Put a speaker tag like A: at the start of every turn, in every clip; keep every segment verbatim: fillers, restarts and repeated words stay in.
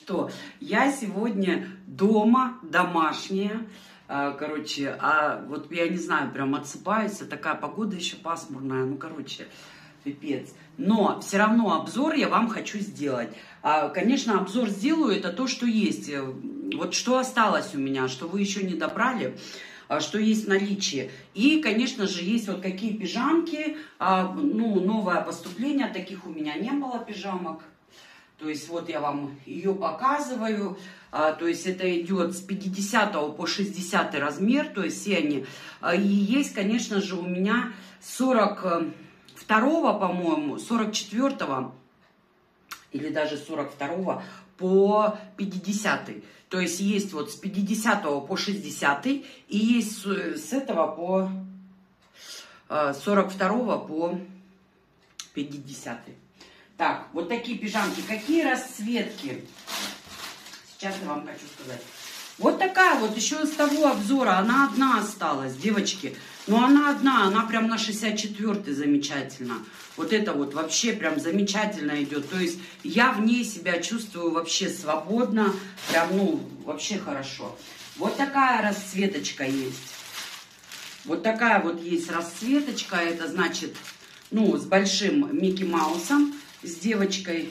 A: что я сегодня дома, домашняя. Короче, а вот я не знаю, прям отсыпаюсь, а такая погода еще пасмурная, ну, короче, пипец. Но все равно обзор я вам хочу сделать. Конечно, обзор сделаю, это то, что есть. Вот что осталось у меня, что вы еще не добрали, что есть в наличии. И, конечно же, есть вот какие пижамки, ну, новое поступление, таких у меня не было пижамок. То есть вот я вам ее показываю. А, то есть это идет с пятидесятого по шестидесятый размер. То есть все они. А, и есть, конечно же, у меня сорок второго, по-моему, сорок четвёртого или даже сорок второго по пятидесятый. То есть есть вот с пятидесятого по шестидесятый и есть с этого по сорок второго по пятидесятый. Так, вот такие пижамки. Какие расцветки? Сейчас я вам хочу сказать. Вот такая вот, еще с того обзора, она одна осталась, девочки. Но она одна, она прям на шестьдесят четвёртый замечательно. Вот это вот вообще прям замечательно идет. То есть я в ней себя чувствую вообще свободно. Прям, ну, вообще хорошо. Вот такая расцветочка есть. Вот такая вот есть расцветочка. Это значит, ну, с большим Микки Маусом. С девочкой.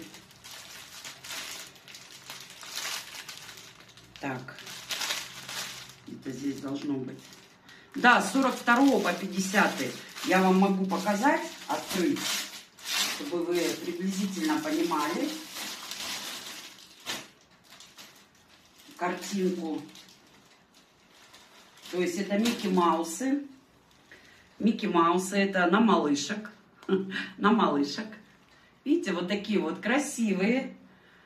A: Так. Это здесь должно быть. Да, с сорок второго по пятидесятый. Я вам могу показать, открыть, чтобы вы приблизительно понимали картинку. То есть это Микки Маусы. Микки Маусы это на малышек. На малышек. Видите, вот такие вот красивые.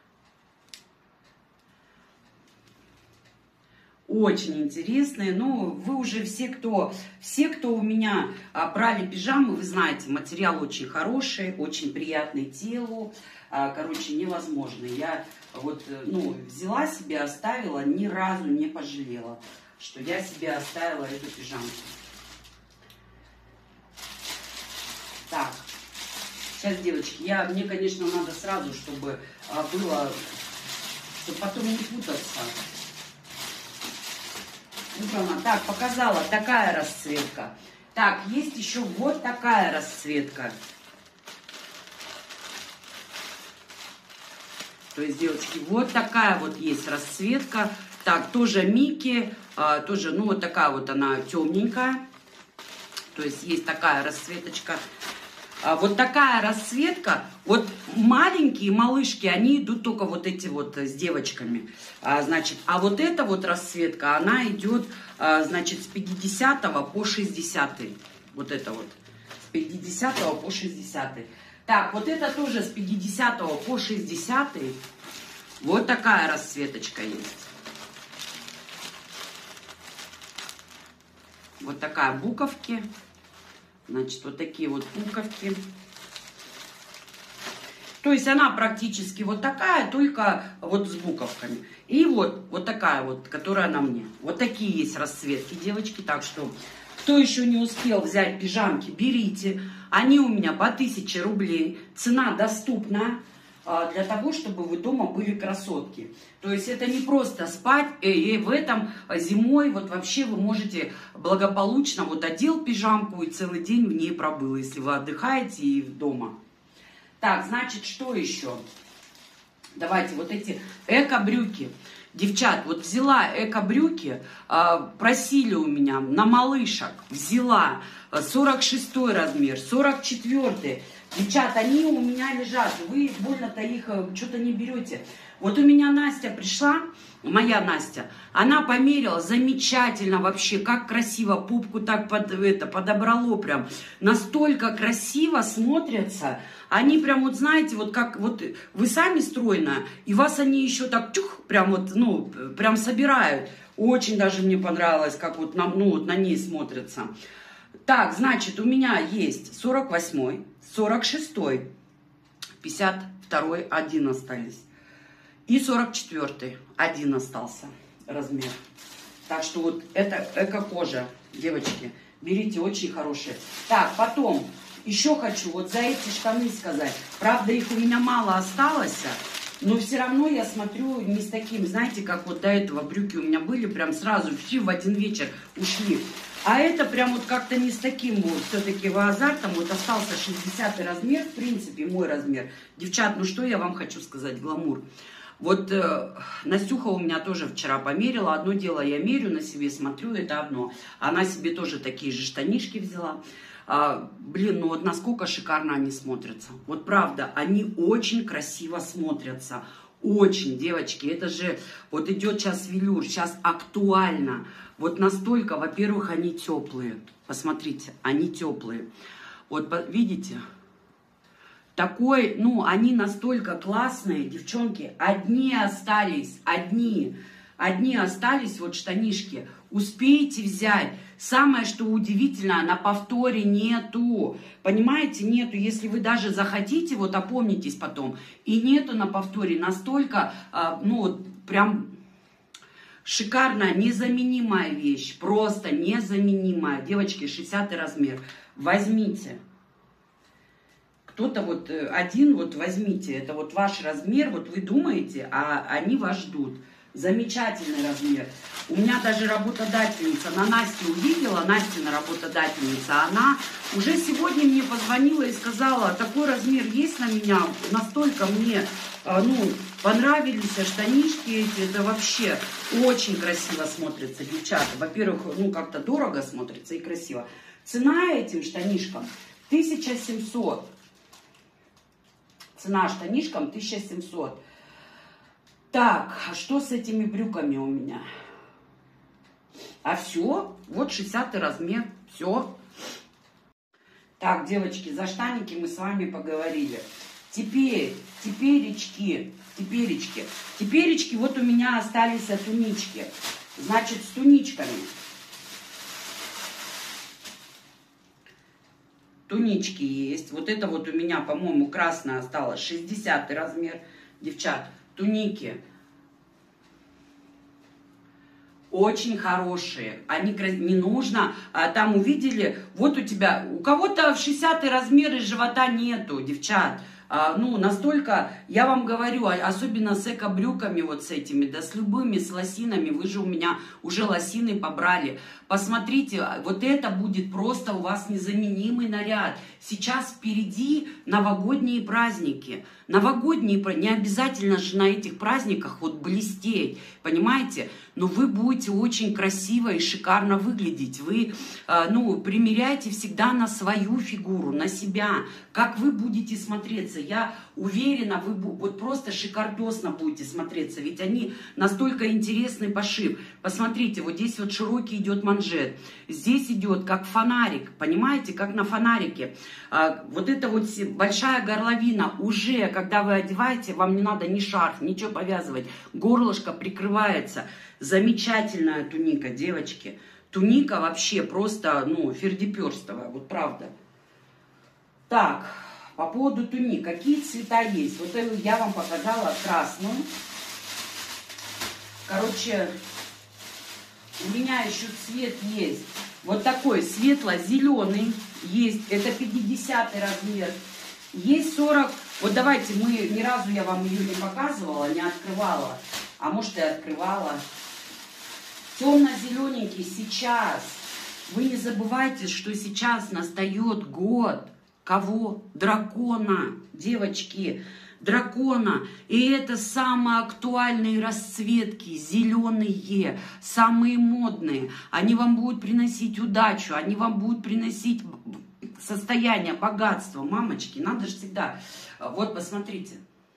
A: Очень интересные. Ну, вы уже все, кто, все, кто у меня брали пижамы, вы знаете, материал очень хороший, очень приятный телу. Короче, невозможно. Я вот, ну, взяла себе, оставила, ни разу не пожалела, что я себе оставила эту пижамку. Так. Сейчас, девочки, я, мне, конечно, надо сразу, чтобы а, было, чтобы потом не путаться. Ну, так, показала, такая расцветка. Так, есть еще вот такая расцветка. То есть, девочки, вот такая вот есть расцветка. Так, тоже Микки, а, тоже, ну, вот такая вот она темненькая. То есть, есть такая расцветочка. Вот такая расцветка, вот маленькие малышки, они идут только вот эти вот с девочками, а, значит, а вот эта вот расцветка, она идет, а, значит, с пятидесятого по шестидесятый, вот это вот, с пятидесятого по шестидесятый. Так, вот это тоже с пятидесятого по шестидесятый, вот такая расцветочка есть. Вот такая буковки. Значит, вот такие вот пуговки. То есть она практически вот такая, только вот с буковками. И вот, вот такая вот, которая на мне. Вот такие есть расцветки, девочки. Так что, кто еще не успел взять пижамки, берите. Они у меня по тысяче рублей. Цена доступна для того, чтобы вы дома были красотки. То есть это не просто спать, и в этом зимой вот вообще вы можете благополучно вот одел пижамку и целый день в ней пробыл, если вы отдыхаете и дома. Так, значит, что еще? Давайте вот эти эко-брюки. Девчат, вот взяла эко-брюки, просили у меня на малышек, взяла сорок шестой размер, сорок четвёртый. Девчат, они у меня лежат, вы больно-то их что-то не берете. Вот у меня Настя пришла, моя Настя, она померила замечательно вообще, как красиво, пупку так под, это, подобрало прям. Настолько красиво смотрятся, они прям вот знаете, вот как вот вы сами стройная, и вас они еще так чух, прям вот, ну, прям собирают. Очень даже мне понравилось, как вот на, ну, вот на ней смотрятся. Так, значит, у меня есть сорок восьмой, сорок шестой, пятьдесят второй, один остались. И сорок четвёртый, один остался размер. Так что вот это эко-кожа, девочки, берите, очень хорошие. Так, потом еще хочу вот за эти штаны сказать. Правда, их у меня мало осталось. Но все равно я смотрю не с таким, знаете, как вот до этого брюки у меня были, прям сразу в один вечер ушли. А это прям вот как-то не с таким вот все-таки азартом. Вот остался шестидесятый размер, в принципе, мой размер. Девчат, ну что я вам хочу сказать, гламур. Вот э, Настюха у меня тоже вчера померила. Одно дело я мерю на себе, смотрю, это одно. Она себе тоже такие же штанишки взяла. А, блин, ну вот насколько шикарно они смотрятся. Вот правда, они очень красиво смотрятся. Очень, девочки, это же, вот идет сейчас велюр, сейчас актуально. Вот настолько, во-первых, они теплые. Посмотрите, они теплые. Вот видите? Такой, ну, они настолько классные, девчонки. Одни остались, одни. Одни остались, вот штанишки. Успейте взять. Самое, что удивительно, на повторе нету. Понимаете, нету. Если вы даже захотите, вот опомнитесь потом. И нету на повторе. Настолько, ну, прям шикарная, незаменимая вещь. Просто незаменимая. Девочки, шестидесятый размер. Возьмите. Кто-то вот один, вот возьмите. Это вот ваш размер. Вот вы думаете, а они вас ждут. Замечательный размер. У меня даже работодательница, на Насте увидела, Настина работодательница, она уже сегодня мне позвонила и сказала, такой размер есть на меня, настолько мне, ну, понравились штанишки эти, это вообще очень красиво смотрится, девчата. Во-первых, ну, как-то дорого смотрится и красиво. Цена этим штанишкам тысяча семьсот. Цена штанишкам тысяча семьсот. Так, а что с этими брюками у меня? А все, вот шестидесятый размер, все. Так, девочки, за штаники мы с вами поговорили. Теперь, теперечки, теперечки. Теперечки вот у меня остались тунички. Значит, с туничками. Тунички есть. Вот это вот у меня, по-моему, красная осталась. шестидесятый размер, девчат. Туники очень хорошие, они не нужно, а там увидели, вот у тебя, у кого-то в шестидесятый размер и живота нету, девчат, а, ну настолько, я вам говорю, особенно с эко-брюками вот с этими, да с любыми, с лосинами, вы же у меня уже лосины побрали, посмотрите, вот это будет просто у вас незаменимый наряд. Сейчас впереди новогодние праздники. Новогодние праздники, не обязательно же на этих праздниках вот блестеть, понимаете? Но вы будете очень красиво и шикарно выглядеть. Вы, ну, примеряйте всегда на свою фигуру, на себя. Как вы будете смотреться. Я уверена, вы вот просто шикардосно будете смотреться. Ведь они настолько интересный пошив. Посмотрите, вот здесь вот широкий идет манжет. Здесь идет как фонарик, понимаете, как на фонарике. Вот это вот большая горловина уже, когда вы одеваете, вам не надо ни шарф, ничего повязывать. Горлышко прикрывается. Замечательная туника, девочки. Туника вообще просто, ну, фердиперстовая, вот правда. Так, по поводу туник. Какие цвета есть? Вот я вам показала красную. Короче, у меня еще цвет есть. Вот такой светло-зеленый есть. Это пятидесятый размер. Есть сорок. Вот давайте, мы ни разу я вам ее не показывала, не открывала. А может и открывала. Темно-зелененький сейчас. Вы не забывайте, что сейчас настает год. Кого? Дракона, девочки. Дракона. И это самые актуальные расцветки, зеленые, самые модные. Они вам будут приносить удачу, они вам будут приносить состояние, богатство. Мамочки, надо же всегда. Вот, посмотрите.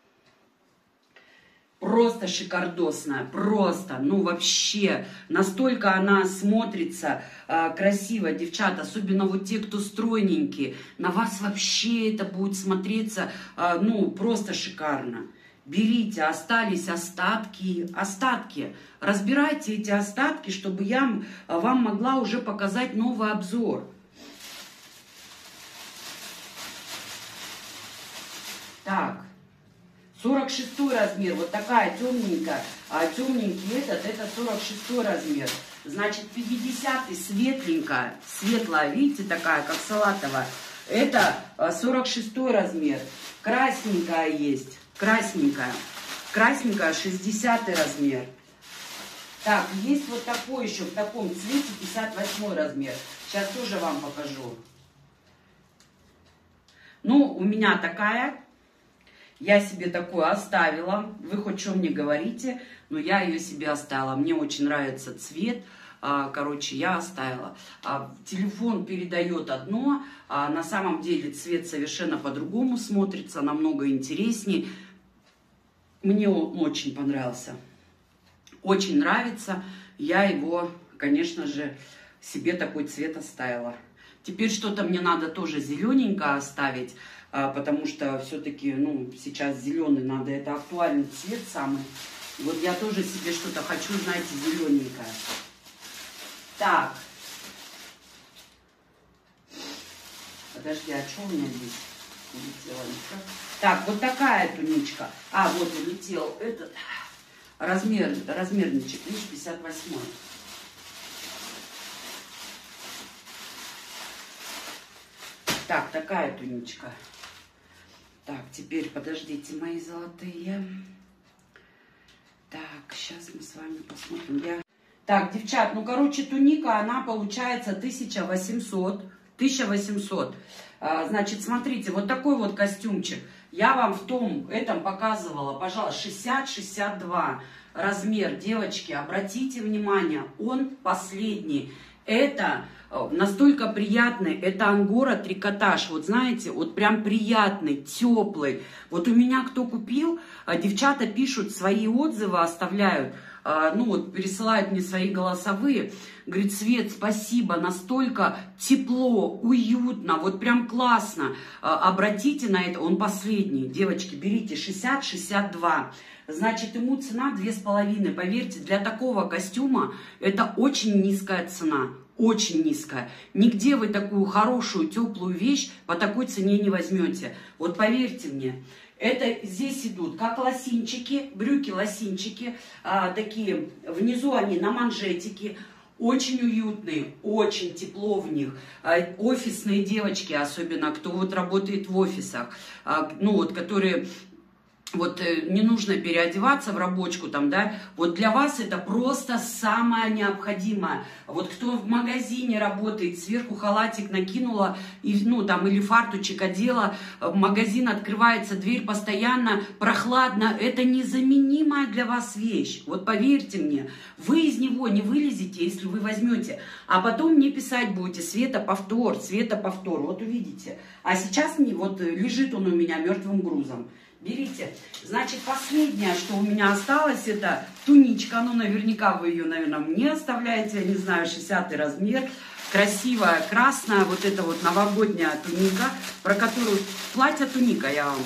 A: Просто шикардосная, просто, ну вообще, настолько она смотрится э, красиво, девчат, особенно вот те, кто стройненькие, на вас вообще это будет смотреться, э, ну, просто шикарно. Берите, остались остатки, остатки, разбирайте эти остатки, чтобы я вам могла уже показать новый обзор. Так. сорок шестой размер, вот такая темненькая, а темненький этот, это сорок шестой размер. Значит, пятидесятый светленькая, светлая, видите, такая, как салатовая, это сорок шестой размер. Красненькая есть, красненькая. Красненькая, шестидесятый размер. Так, есть вот такой еще, в таком цвете, пятьдесят восьмой размер. Сейчас тоже вам покажу. Ну, у меня такая. Я себе такую оставила. Вы хоть что мне говорите, но я ее себе оставила. Мне очень нравится цвет. Короче, я оставила. Телефон передает одно, а на самом деле цвет совершенно по-другому смотрится, намного интереснее. Мне он очень понравился. Очень нравится. Я его, конечно же, себе такой цвет оставила. Теперь что-то мне надо тоже зелененько оставить, потому что все-таки, ну, сейчас зеленый надо. Это актуальный цвет самый. Вот я тоже себе что-то хочу, знаете, зелененькое. Так. Подожди, а что у меня здесь улетело? Так, вот такая туничка. А, вот улетел этот размер, размерничек, видишь, пятьдесят восьмой. Так, такая туничка. Так, теперь, подождите, мои золотые. Так, сейчас мы с вами посмотрим. Я... Так, девчат, ну, короче, туника, она получается тысяча восемьсот. тысяча восемьсот. А, значит, смотрите, вот такой вот костюмчик. Я вам в том, этом показывала, пожалуйста, шестьдесят шестьдесят два размер. Девочки, обратите внимание, он последний. Это настолько приятный, это ангора трикотаж, вот знаете, вот прям приятный, теплый. Вот у меня кто купил, девчата пишут свои отзывы, оставляют, ну вот пересылают мне свои голосовые, говорит, Свет, спасибо, настолько тепло, уютно, вот прям классно, обратите на это, он последний, девочки, берите шестьдесят шестьдесят два. Значит, ему цена две с половиной. Поверьте, для такого костюма это очень низкая цена. Очень низкая. Нигде вы такую хорошую, теплую вещь по такой цене не возьмете. Вот поверьте мне. Это здесь идут как лосинчики, брюки-лосинчики. А, такие, внизу они на манжетике. Очень уютные, очень тепло в них. А, офисные девочки, особенно кто вот работает в офисах. А, ну вот, которые... Вот не нужно переодеваться в рабочку там, да, вот для вас это просто самое необходимое. Вот кто в магазине работает, сверху халатик накинула, и, ну там, или фартучек одела, магазин открывается, дверь постоянно, прохладно, это незаменимая для вас вещь. Вот поверьте мне, вы из него не вылезете, если вы возьмете, а потом мне писать будете, Света, повтор, Света, повтор, вот увидите. А сейчас не, вот лежит он у меня мертвым грузом. Берите. Значит, последнее, что у меня осталось, это туничка. Ну, наверняка вы ее, наверное, мне оставляете. Я не знаю, шестидесятый размер. Красивая, красная, вот эта вот новогодняя туника, про которую... Платье-туника я вам...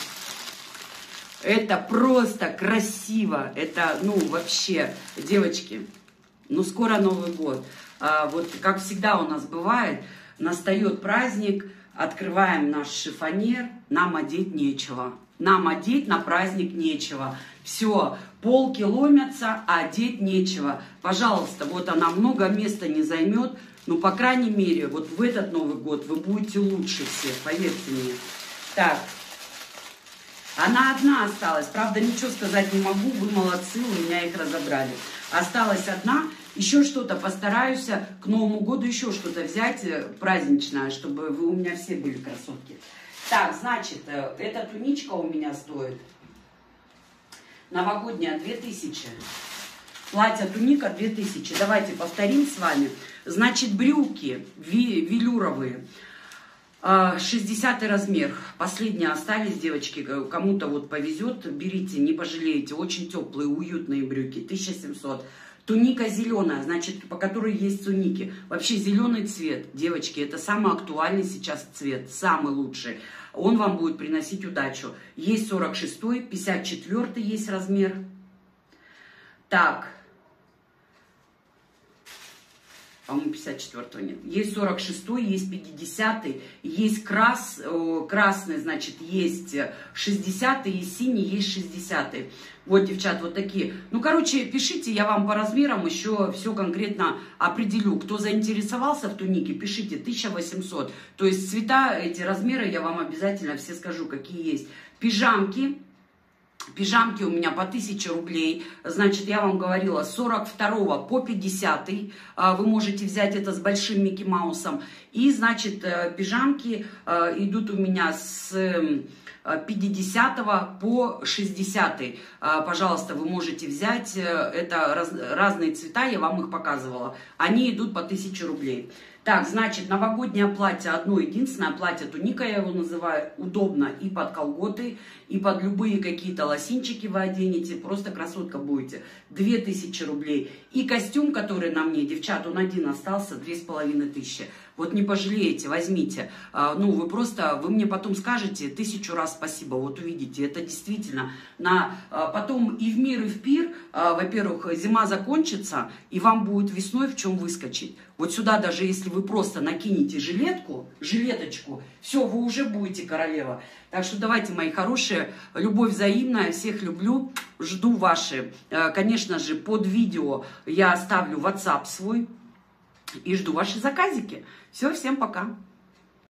A: Это просто красиво. Это, ну, вообще, девочки, ну, скоро Новый год. А, вот, как всегда у нас бывает, настает праздник, открываем наш шифонер, нам одеть нечего. Нам одеть на праздник нечего. Все, полки ломятся, а одеть нечего. Пожалуйста, вот она много места не займет. Ну, по крайней мере, вот в этот Новый год вы будете лучше всех, поверьте мне. Так, она одна осталась. Правда, ничего сказать не могу, вы молодцы, у меня их разобрали. Осталась одна. Еще что-то постараюсь к Новому году еще что-то взять праздничное, чтобы вы у меня все были красотки. Так, значит, эта туничка у меня стоит новогодняя две тысячи. Платье туника две тысячи. Давайте повторим с вами. Значит, брюки велюровые. шестидесятый размер. Последние остались, девочки. Кому-то вот повезет, берите, не пожалеете. Очень теплые, уютные брюки. тысяча семьсот. Туника зеленая, значит, по которой есть туники. Вообще зеленый цвет, девочки, это самый актуальный сейчас цвет, самый лучший. Он вам будет приносить удачу. Есть сорок шестой, пятьдесят четвёртый есть размер. Так. По-моему, пятьдесят четвёртого нет. Есть сорок шестой, есть пятидесятый, есть крас, красный, значит, есть шестидесятый, есть синий, есть шестидесятый. Вот, девчат, вот такие. Ну, короче, пишите, я вам по размерам еще все конкретно определю. Кто заинтересовался в тунике, пишите, тысяча восемьсот. То есть цвета, эти размеры я вам обязательно все скажу, какие есть. Пижамки. Пижамки у меня по тысяче рублей. Значит, я вам говорила, с сорок второго по пятидесятый вы можете взять это с большим Микки Маусом. И, значит, пижамки идут у меня с пятидесятого по шестидесятый. Пожалуйста, вы можете взять. Это раз, разные цвета, я вам их показывала. Они идут по тысяче рублей. Так, значит, новогоднее платье, одно единственное платье, туника я его называю, удобно и под колготы, и под любые какие-то лосинчики вы оденете, просто красотка будете, две тысячи рублей. И костюм, который на мне, девчат, он один остался, две с половиной тысячи. Вот не пожалеете, возьмите. Ну, вы просто, вы мне потом скажете тысячу раз спасибо, вот увидите, это действительно. На, потом и в мир, и в пир, во-первых, зима закончится, и вам будет весной в чем выскочить. Вот сюда даже если вы просто накинете жилетку, жилеточку, все, вы уже будете королева. Так что давайте, мои хорошие, любовь взаимная, всех люблю, жду ваши. Конечно же, под видео я оставлю WhatsApp свой и жду ваши заказики. Все, всем пока.